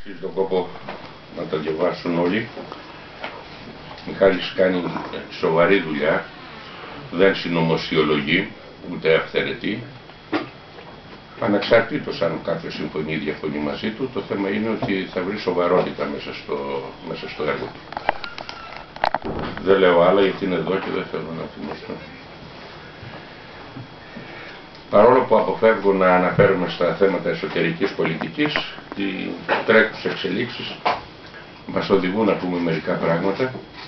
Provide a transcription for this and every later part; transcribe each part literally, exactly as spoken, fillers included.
Αξίζει τον κόπο να τα διαβάσουν όλοι. Μιχάλης κάνει σοβαρή δουλειά, δεν συνωμοσιολογεί, ούτε αυθαιρετεί. Ανεξαρτήτως αν κάποιος συμφωνεί ή διαφωνεί μαζί του, το θέμα είναι ότι θα βρει σοβαρότητα μέσα στο, μέσα στο έργο του. Δεν λέω άλλα γιατί είναι εδώ και δεν θέλω να θυμώσω. Παρόλο που αποφεύγω να αναφέρομαι στα θέματα εσωτερικής πολιτικής, οι τρέχουσες εξελίξεις μας οδηγούν να πούμε μερικά πράγματα.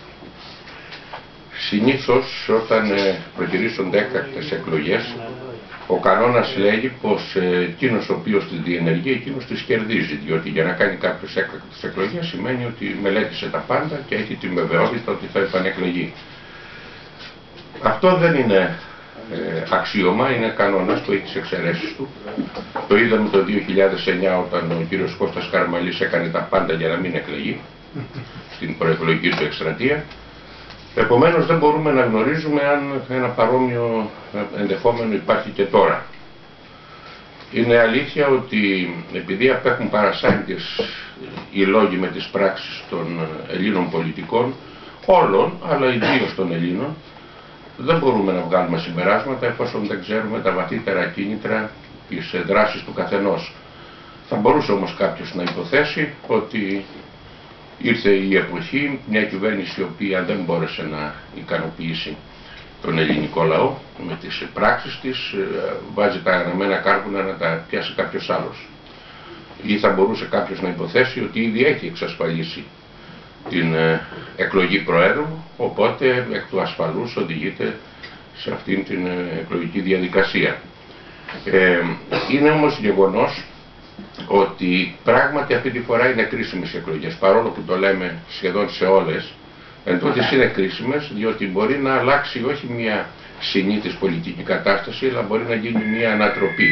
Συνήθως όταν προκυρήσονται έκτακτες εκλογές, ο κανόνας λέγει πως εκείνος ο οποίος τις διενεργεί, εκείνος τις κερδίζει, διότι για να κάνει κάποιος έκτακτες εκλογές σημαίνει ότι μελέτησε τα πάντα και έχει την βεβαιότητα ότι θα επανεκλεγεί. Αυτό δεν είναι ε, αξίωμα, είναι κανόνας που έχει τις εξαιρέσεις του. Το είδαμε το δύο χιλιάδες εννιά όταν ο κύριος Κώστας Καραμανλής έκανε τα πάντα για να μην εκλεγεί στην προεκλογική του εκστρατεία. Επομένως δεν μπορούμε να γνωρίζουμε αν ένα παρόμοιο ενδεχόμενο υπάρχει και τώρα. Είναι αλήθεια ότι επειδή απέχουν παρασάγκες οι λόγοι με τις πράξεις των Ελλήνων πολιτικών, όλων, αλλά ιδίως των Ελλήνων, δεν μπορούμε να βγάλουμε συμπεράσματα εφόσον δεν ξέρουμε τα βαθύτερα κίνητρα της δράσης του καθενός. Θα μπορούσε όμως κάποιος να υποθέσει ότι ήρθε η εποχή, μια κυβέρνηση η οποία δεν μπόρεσε να ικανοποιήσει τον ελληνικό λαό με τις πράξεις της, βάζει τα αναμένα κάρβουνα να τα πιάσει κάποιος άλλος. Ή θα μπορούσε κάποιος να υποθέσει ότι ήδη έχει εξασφαλίσει την εκλογή Προέδρου, οπότε εκ του ασφαλούς οδηγείται σε αυτήν την εκλογική διαδικασία. Ε, είναι όμως γεγονός ότι πράγματι αυτή τη φορά είναι κρίσιμες οι εκλογές, παρόλο που το λέμε σχεδόν σε όλες, εντούτοις είναι κρίσιμες, διότι μπορεί να αλλάξει όχι μια συνήθις πολιτική κατάσταση, αλλά μπορεί να γίνει μια ανατροπή.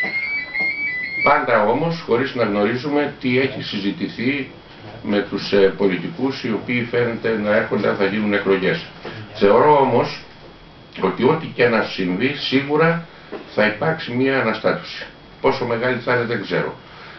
Πάντα όμως χωρίς να γνωρίζουμε τι έχει συζητηθεί με τους ε, πολιτικούς οι οποίοι φαίνεται να έρχονται αν θα γίνουν εκλογές. Θεωρώ όμως ότι ό,τι και να συμβεί σίγουρα θα υπάρξει μια αναστάτωση. Πόσο μεγάλη θα είναι δεν ξέρω.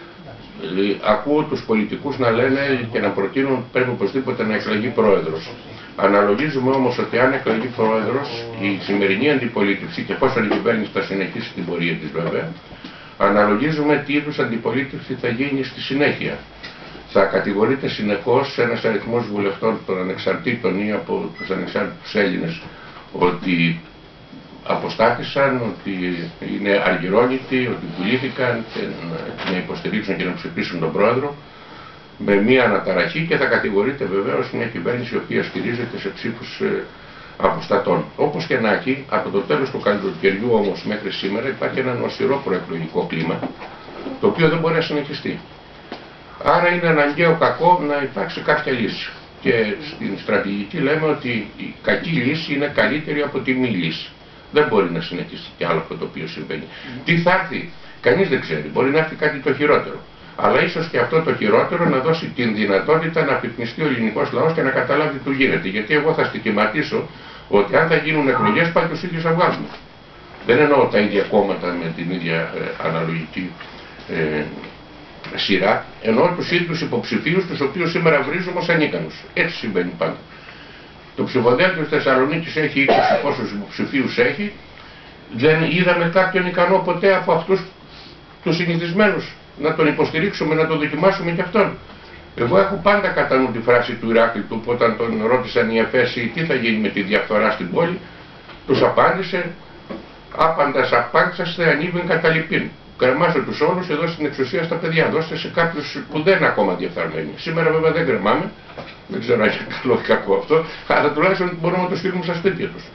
Ακούω τους πολιτικούς να λένε και να προτείνουν πρέπει οπωσδήποτε να εκλεγεί πρόεδρος. Αναλογίζουμε όμως ότι αν εκλεγεί πρόεδρος, η σημερινή αντιπολίτευση, και εφόσον η κυβέρνηση θα συνεχίσει την πορεία της βέβαια, αναλογίζουμε τι είδους αντιπολίτευση θα γίνει στη συνέχεια. Θα κατηγορείται συνεχώς ένας αριθμός βουλευτών των ανεξαρτήτων ή από τους ανεξάρτητους Έλληνες ότι αποστάθησαν, ότι είναι αργυρώνητοι, ότι πουλήθηκαν και να υποστηρίξουν και να ψηφίσουν τον πρόεδρο με μία αναταραχή, και θα κατηγορείται βεβαίως μια κυβέρνηση η οποία στηρίζεται σε ψήφους αποστατών. Όπως και να έχει, από το τέλος του καλοκαιριού όμως μέχρι σήμερα υπάρχει ένα νοσηρό προεκλογικό κλίμα, το οποίο δεν μπορεί να συνεχιστεί. Άρα είναι αναγκαίο κακό να υπάρξει κάποια λύση. Και στην στρατηγική λέμε ότι η κακή λύση είναι καλύτερη από τη μη λύση. Δεν μπορεί να συνεχίσει κι άλλο αυτό το οποίο συμβαίνει. Mm. Τι θα έρθει, κανείς δεν ξέρει. Μπορεί να έρθει κάτι το χειρότερο. Αλλά ίσως και αυτό το χειρότερο να δώσει την δυνατότητα να απεικνιστεί ο ελληνικός λαός και να καταλάβει τι γίνεται. Γιατί εγώ θα στοιχηματίσω ότι αν θα γίνουν εκλογές πάλι τους ίδιους θα βγάζουμε. Δεν εννοώ τα ίδια κόμματα με την ίδια ε, αναλογική ε, σειρά. Εννοώ τους ίδιους υποψηφίους, τους οποίους σήμερα βρίζουμε ως ανίκανους. Έτσι συμβαίνει πάντα. Το ψηφοδέλτιο της Θεσσαλονίκης έχει είκοσι πόσους υποψηφίους έχει. Δεν είδαμε κάποιον ικανό ποτέ από αυτούς τους συνηθισμένους να τον υποστηρίξουμε, να τον δοκιμάσουμε κι αυτόν. Εγώ έχω πάντα κατά νου τη φράση του Ηράκλειτου που όταν τον ρώτησαν οι Εφέσιοι τι θα γίνει με τη διαφθορά στην πόλη, τους απάντησε «Άπαντας απάντησαστε ανήβην καταλυπήν». Κρεμάστε τους όλους εδώ στην εξουσία στα παιδιά, δώστε σε κάποιους που δεν είναι ακόμα διαφθαρμένοι. Σήμερα βέβαια δεν κρεμάμε, δεν ξέρω αν είναι καλό ή κακό αυτό, αλλά τουλάχιστον μπορούμε να το στείλουμε στα σπίτια τους.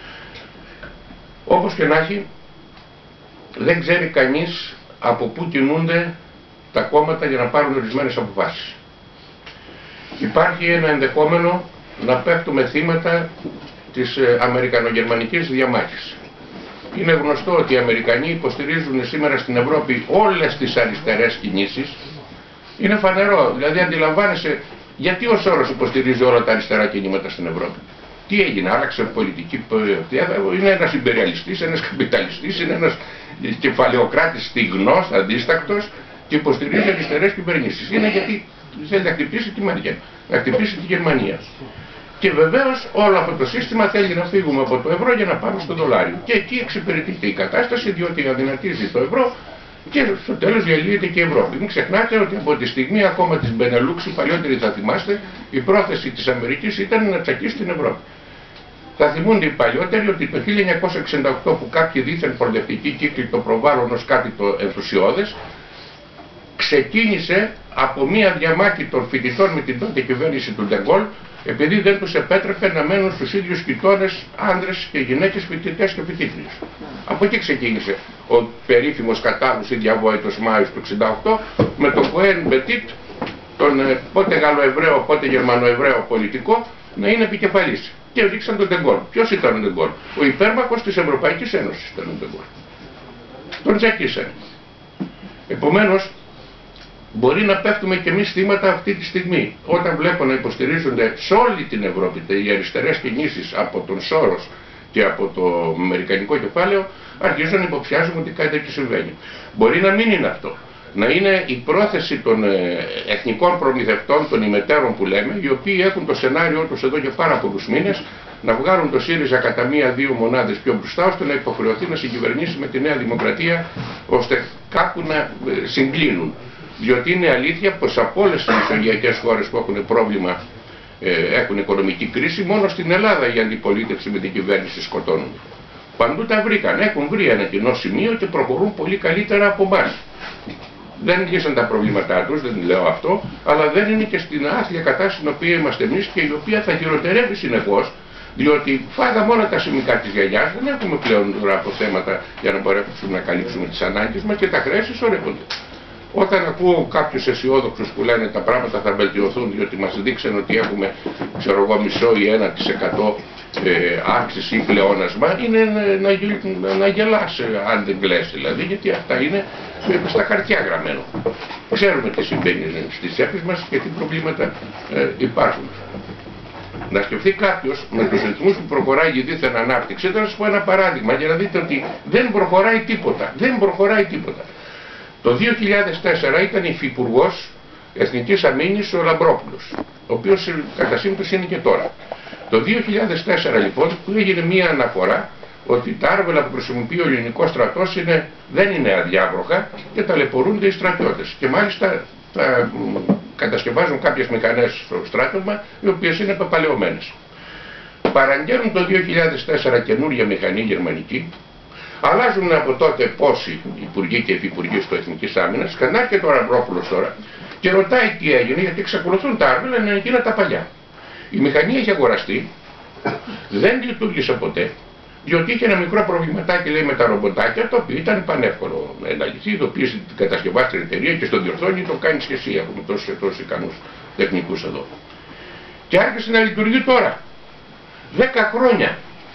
Όπως και να έχει, δεν ξέρει κανείς από πού κινούνται τα κόμματα για να πάρουν ορισμένες αποφάσεις. Υπάρχει ένα ενδεχόμενο να πέφτουμε θύματα της αμερικανογερμανικής διαμάχης. Είναι γνωστό ότι οι Αμερικανοί υποστηρίζουν σήμερα στην Ευρώπη όλες τις αριστερές κινήσεις. Είναι φανερό, δηλαδή αντιλαμβάνεσαι γιατί ο Σόρος υποστηρίζει όλα τα αριστερά κινήματα στην Ευρώπη. Τι έγινε, άλλαξε πολιτική, είναι ένας ιμπεριαλιστής, ένας καπιταλιστής, είναι ένας κεφαλαιοκράτης στιγνός, αντίστακτος, και υποστηρίζει αριστερές κυβερνήσεις. Είναι γιατί θέλει να χτυπήσει τη Μέρκελ, να χτυπήσει τη Γερμανία. Και βεβαίως όλο αυτό το σύστημα θέλει να φύγουμε από το ευρώ για να πάμε στο δολάριο. Και εκεί εξυπηρετείται η κατάσταση, διότι αδυνατίζει το ευρώ και στο τέλος διαλύεται και η Ευρώπη. Μην ξεχνάτε ότι από τη στιγμή ακόμα της Μπενελούξ, οι παλιότεροι θα θυμάστε, η πρόθεση της Αμερικής ήταν να τσακίσει την Ευρώπη. Θα θυμούνται οι παλιότεροι ότι το χίλια εννιακόσια εξήντα οκτώ, που κάποιοι δίθεν προοδευτικοί κύκλοι το προβάλλουν ως κάτι το ενθουσιώδες, ξεκίνησε από μία διαμάχη των φοιτητών με την τότε κυβέρνηση του Ντεγκόλ, επειδή δεν τους επέτρεπε να μένουν στους ίδιους κοιτώνες άνδρες και γυναίκες, φοιτητές και φοιτήτριες. Από εκεί ξεκίνησε ο περίφημος κατάλους ή διαβόητος Μάιος του εξήντα οκτώ με τον Κοέν Μπετίτ, τον πότε Γαλλοεβραίο, πότε Γερμανοεβραίο πολιτικό, να είναι επικεφαλής. Και ρίξαν τον Ντεγκόλ. Ποιος ήταν ο Ντεγκόλ? Ο υπέρμαχος της Ευρωπαϊκής Ένωσης ήταν ο Ντεγκόλ. Τον τσακίσανε. Επομένως, μπορεί να πέφτουμε και εμείς θύματα αυτή τη στιγμή, όταν βλέπω να υποστηρίζονται σε όλη την Ευρώπη οι αριστερές κινήσεις από τον Σόρος και από το αμερικανικό κεφάλαιο, αρχίζω να υποψιάζομαι ότι κάτι τέτοιο συμβαίνει. Μπορεί να μην είναι αυτό. Να είναι η πρόθεση των εθνικών προμηθευτών, των ημετέρων που λέμε, οι οποίοι έχουν το σενάριό τους εδώ και πάρα πολλούς μήνες, να βγάλουν το ΣΥΡΙΖΑ κατά μία-δύο μονάδες πιο μπροστά, ώστε να υποχρεωθεί να συγκυβερνήσει με τη Νέα Δημοκρατία, ώστε κάπου να συγκλίνουν. Διότι είναι αλήθεια πως από όλες τις μεσογειακές χώρες που έχουν πρόβλημα, ε, έχουν οικονομική κρίση, μόνο στην Ελλάδα η αντιπολίτευση με την κυβέρνηση σκοτώνουν. Παντού τα βρήκαν, έχουν βρει ένα κοινό σημείο και προχωρούν πολύ καλύτερα από εμάς. Δεν λύσαν τα προβλήματά τους, δεν λέω αυτό, αλλά δεν είναι και στην άθλια κατάσταση στην οποία είμαστε εμείς και η οποία θα χειροτερεύει συνεχώς, διότι φάγαμε όλα τα σημικά της γιαγιάς, δεν έχουμε πλέον τώρα αποθέματα για να μπορέσουμε να καλύψουμε τις ανάγκες μας και τα χρέη συσσωρεύονται. Όταν ακούω κάποιους αισιόδοξους που λένε τα πράγματα θα βελτιωθούν διότι μας δείξαν ότι έχουμε, ξέρω εγώ, μισό ή ένα τοις εκατό ε, αύξηση ή πλεόνασμα, είναι να, να, να γελάς αν δεν κλαις δηλαδή, γιατί αυτά είναι ε, στα χαρτιά γραμμένο. Ξέρουμε τι συμβαίνει στις τσέπες μας και τι προβλήματα ε, υπάρχουν. Να σκεφτεί κάποιος με τους ρυθμούς που προχωράει η δίθεν ανάπτυξη. Θα σας πω ένα παράδειγμα για να δείτε ότι δεν προχωράει τίποτα. Δεν προχωράει τίποτα. Το δύο χιλιάδες τέσσερα ήταν υφυπουργός Εθνικής Αμήνης ο Λαμπρόπουλος, ο οποίος κατά σύμπτωση είναι και τώρα. Το δύο χιλιάδες τέσσερα λοιπόν που έγινε μία αναφορά ότι τα άρβελα που χρησιμοποιεί ο ελληνικός στρατός είναι, δεν είναι αδιάβροχα και ταλαιπωρούνται οι στρατιώτες. Και μάλιστα τα κατασκευάζουν κάποιες μηχανές στο στράτευμα οι οποίες είναι πεπαλαιωμένες. Παραγγέλνουν το δύο χιλιάδες τέσσερα καινούργια μηχανή γερμανική. Αλλάζουν από τότε πόσοι υπουργοί και υφυπουργοί στο Εθνικής Άμυνας, κανάρχεται ο Λαμπρόπουλος τώρα και ρωτάει τι έγινε, γιατί εξακολουθούν τα άρβελα να είναι εκείνα τα παλιά. Η μηχανή έχει αγοραστεί, δεν λειτουργήσε ποτέ, διότι είχε ένα μικρό προβληματάκι, λέει, με τα ρομποτάκια, το οποίο ήταν πανεύκολο να λυθεί, το οποίο την κατασκευάστρια εταιρεία και στο διορθώνει το κάνει και εσύ. Έχουμε τόσους τόσους ικανούς τεχνικούς εδώ. Και άρχισε να λειτουργεί τώρα. Δέκα χρόνια.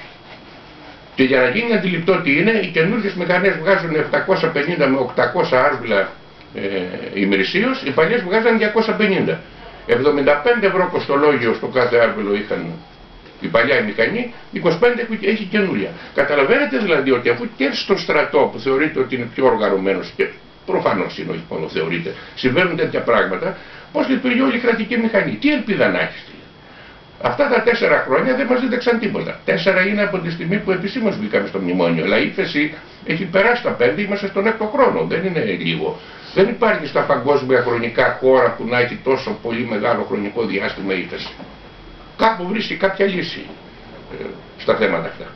Και για να γίνει αντιληπτό τι είναι, οι καινούργιες μηχανές βγάζουν επτακόσια πενήντα με οκτακόσια άρβιλα ε, ημερησίως, οι παλιές βγάζαν διακόσια πενήντα. εβδομήντα πέντε ευρώ κοστολόγιο στο κάθε άρβιλο είχαν η παλιά η μηχανή, είκοσι πέντε έχει καινούρια. Καταλαβαίνετε δηλαδή ότι αφού και στον στρατό που θεωρείται ότι είναι πιο οργανωμένος και προφανώς είναι, όχι μόνο θεωρείται, συμβαίνουν τέτοια πράγματα, πώς λειτουργεί όλη η κρατική μηχανή, τι ελπίδα να έχεις. Αυτά τα τέσσερα χρόνια δεν μας δίδαξαν τίποτα. Τέσσερα είναι από τη στιγμή που επισήμως μπήκαμε στο μνημόνιο. Αλλά η ύφεση έχει περάσει τα πέντε, είμαστε στον έκτο χρόνο. Δεν είναι λίγο. Δεν υπάρχει στα παγκόσμια χρονικά χώρα που να έχει τόσο πολύ μεγάλο χρονικό διάστημα ύφεση. Κάπου βρίσκει κάποια λύση ε, στα θέματα αυτά.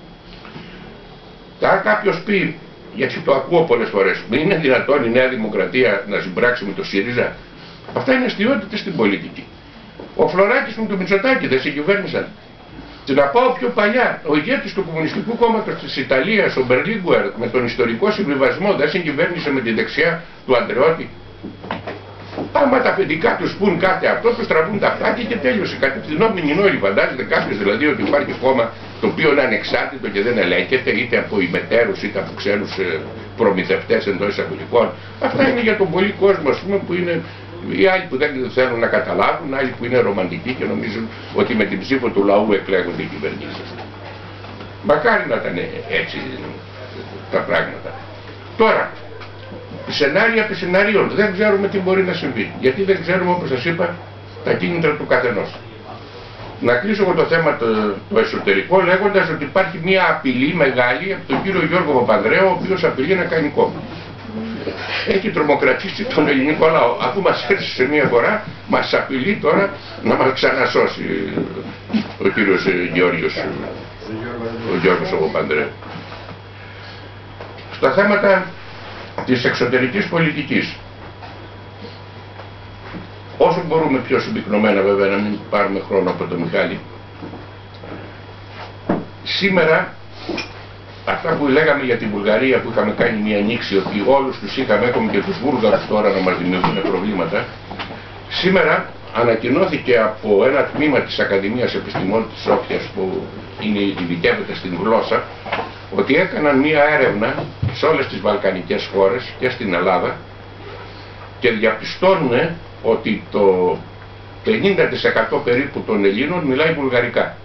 Αν κάποιος πει, γιατί το ακούω πολλές φορές, μην είναι δυνατόν η Νέα Δημοκρατία να συμπράξει με το ΣΥΡΙΖΑ. Αυτά είναι αστιότητες στην πολιτική. Ο Φλωράκης με τον Μητσοτάκη δεν συγκυβέρνησαν. Και να πάω πιο παλιά, ο ηγέτης του Κομμουνιστικού Κόμματος της Ιταλίας, ο Μπερλίνγκουερ, με τον ιστορικό συμβιβασμό δεν συγκυβέρνησε με την δεξιά του Αντρεώτη. Άμα τα αφεντικά τους πουν κάτι αυτό, τους τραβούν τα φτάκια και τέλειωσε. Κατευθυνόμενοι νόηλοι, φαντάζεται κάποιος δηλαδή ότι υπάρχει κόμμα το οποίο είναι ανεξάρτητο και δεν ελέγχεται είτε από ημετέρους είτε από ξένους προμηθευτές εντός εισαγωγικών. Αυτά είναι για τον πολύ κόσμο, ας πούμε, που είναι. Οι άλλοι που δεν θέλουν να καταλάβουν, άλλοι που είναι ρομαντικοί και νομίζουν ότι με την ψήφο του λαού εκλέγονται οι κυβερνήσεις. Μακάρι να ήταν έτσι τα πράγματα. Τώρα, σενάρια των σενάριων. Δεν ξέρουμε τι μπορεί να συμβεί. Γιατί δεν ξέρουμε, όπως σας είπα, τα κίνητρα του καθενός. Να κλείσω εγώ το θέμα το, το εσωτερικό λέγοντας ότι υπάρχει μια απειλή μεγάλη από τον κύριο Γιώργο Παπανδρέου, ο οποίος απειλεί να κάνει κόμμα. Έχει τρομοκρατήσει τον ελληνικό λαό. Αφού μας έρθει σε μια φορά, μας απειλεί τώρα να μας ξανασώσει ο κύριος Γεώργιος, ο Γιώργος ο Παπανδρέου. Στα θέματα της εξωτερικής πολιτικής, όσο μπορούμε πιο συμπυκνωμένα βέβαια, να μην πάρουμε χρόνο από τον Μιχάλη, σήμερα αυτά που λέγαμε για την Βουλγαρία, που είχαμε κάνει μια ανοίξη, ότι όλους τους είχαμε, έχουμε και τους Βούλγαρους τώρα να μας δημιουργούν προβλήματα, σήμερα ανακοινώθηκε από ένα τμήμα της Ακαδημίας Επιστημών της Σόφιας, που είναι, ειδικεύεται στην γλώσσα, ότι έκαναν μια έρευνα σε όλες τις βαλκανικές χώρες και στην Ελλάδα και διαπιστώνουν ότι το πενήντα τοις εκατό περίπου των Ελλήνων μιλάει βουλγαρικά.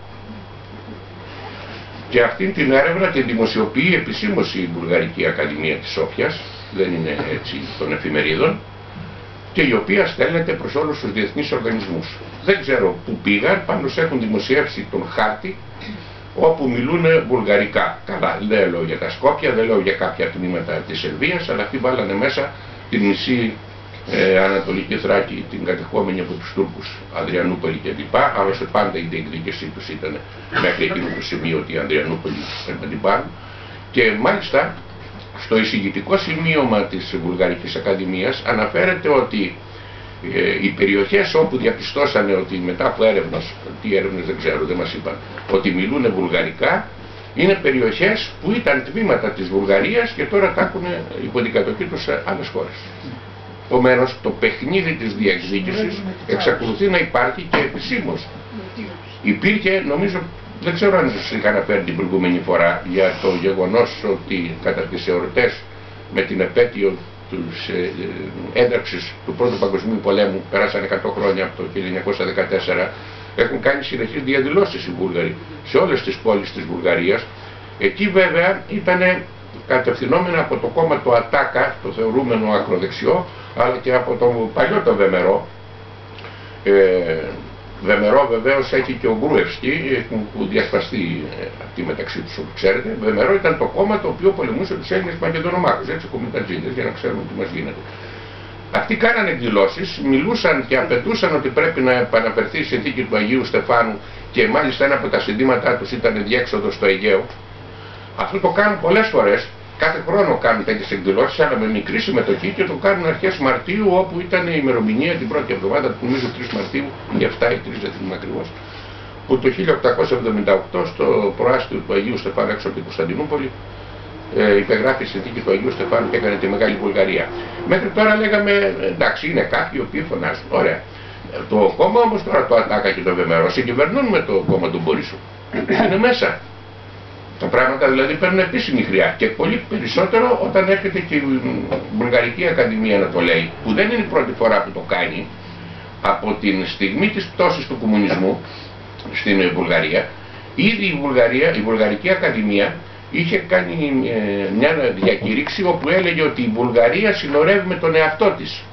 Και αυτή την έρευνα την δημοσιοποιεί επισήμως η Βουλγαρική Ακαδημία της Σόφιας, δεν είναι έτσι των εφημερίδων, και η οποία στέλνεται προς όλους τους διεθνείς οργανισμούς. Δεν ξέρω πού πήγαν, πάντως έχουν δημοσιεύσει τον χάρτη όπου μιλούν βουλγαρικά. Καλά, δεν λέω για τα Σκόπια, δεν λέω για κάποια τμήματα της Σερβίας, αλλά αυτοί βάλανε μέσα την μισή ε, Ανατολική Θράκη, την κατεχόμενη από τους Τούρκους, Ανδριανούπολη κλπ. Άλλωστε πάντα η διεκδίκησή τους ήταν μέχρι εκείνο το σημείο ότι η Ανδριανούπολη πρέπει να την πάρουν. Και μάλιστα στο εισηγητικό σημείωμα της Βουλγαρικής Ακαδημίας αναφέρεται ότι ε, οι περιοχές όπου διαπιστώσανε ότι μετά από έρευνες, τι έρευνες δεν ξέρω, δεν μας είπαν, ότι μιλούν βουλγαρικά, είναι περιοχές που ήταν τμήματα της Βουλγαρίας και τώρα τα έχουν υπό την κατοχή τους σε άλλες χώρες. Επομένως, το παιχνίδι της διεκδίκησης εξακολουθεί να υπάρχει και επισήμως. Υπήρχε, νομίζω, δεν ξέρω αν σας είχα αναφέρει την προηγούμενη φορά, για το γεγονός ότι κατά τις εορτές με την επέτειο της ε, ένταξης του Πρώτου Παγκοσμίου Πολέμου, περάσαν εκατό χρόνια από το χίλια εννιακόσια δεκατέσσερα, έχουν κάνει συνεχείς διαδηλώσεις οι Βούλγαροι σε όλες τις πόλεις της Βουλγαρίας. Εκεί βέβαια ήταν κατευθυνόμενα από το κόμμα του Ατάκα, το θεωρούμενο ακροδεξιό, αλλά και από το παλιό το Βεμερό. Ε, Βεμερό βεβαίως έχει και ο Γκρούευσκι, που διασπαστεί αυτή μεταξύ τους, όπως ξέρετε. Βεμερό ήταν το κόμμα το οποίο πολεμούσε τους Έλληνες Μακεδονομάχους, έτσι, κομιτατζίδες, για να ξέρουμε τι μας γίνεται. Αυτοί κάνανε εκδηλώσεις, μιλούσαν και απαιτούσαν ότι πρέπει να επαναπερθεί η συνθήκη του Αγίου Στεφάνου και μάλιστα ένα από τα συνθήματά τους ήταν διέξοδο στο Αιγαίο. Αυτό το κάνουν πολλές φορές, κάθε χρόνο κάνουν τέτοιες εκδηλώσεις, αλλά με μικρή συμμετοχή, και το κάνουν αρχές Μαρτίου, όπου ήταν η ημερομηνία την πρώτη εβδομάδα, νομίζω τρεις Μαρτίου, ή επτά ή τρεις, δεν θυμάμαι ακριβώς, που το χίλια οκτακόσια εβδομήντα οκτώ στο προάστιο του Αγίου Στεφάνου έξω από την Κωνσταντινούπολη ε, υπεγράφει η συνθήκη του Αγίου Στεφάνου και έκανε τη Μεγάλη Βουλγαρία. Μέχρι τώρα λέγαμε εντάξει, είναι κάποιοι οι οποίοι φωνάζουν. Ωραία. Το κόμμα όμως τώρα, το Ατάκα και το Βεμερό, συγκυβερνούν με το κόμμα του Μπορίσου. Είναι μέσα. Τα πράγματα δηλαδή παίρνουν επίσημη χρειά, και πολύ περισσότερο όταν έρχεται και η Βουλγαρική Ακαδημία να το λέει, που δεν είναι η πρώτη φορά που το κάνει. Από την στιγμή της πτώσης του κομμουνισμού στην Βουλγαρία, ήδη η, Βουλγαρία, η Βουλγαρική Ακαδημία είχε κάνει ε, μια διακήρυξη όπου έλεγε ότι η Βουλγαρία συνορεύει με τον εαυτό της.